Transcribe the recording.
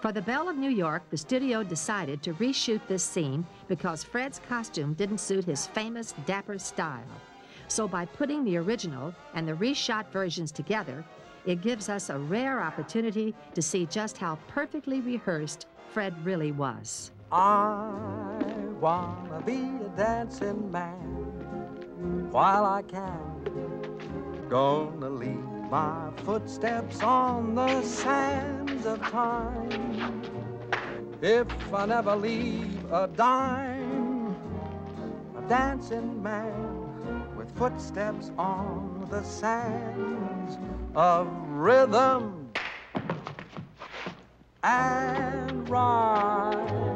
For the Belle of New York, the studio decided to reshoot this scene because Fred's costume didn't suit his famous dapper style. So by putting the original and the reshot versions together, it gives us a rare opportunity to see just how perfectly rehearsed Fred really was. I wanna be a dancing man while I can. Gonna leave my footsteps on the sands of time. If I never leave a dime, a dancing man with footsteps on the sands of rhythm and rhyme.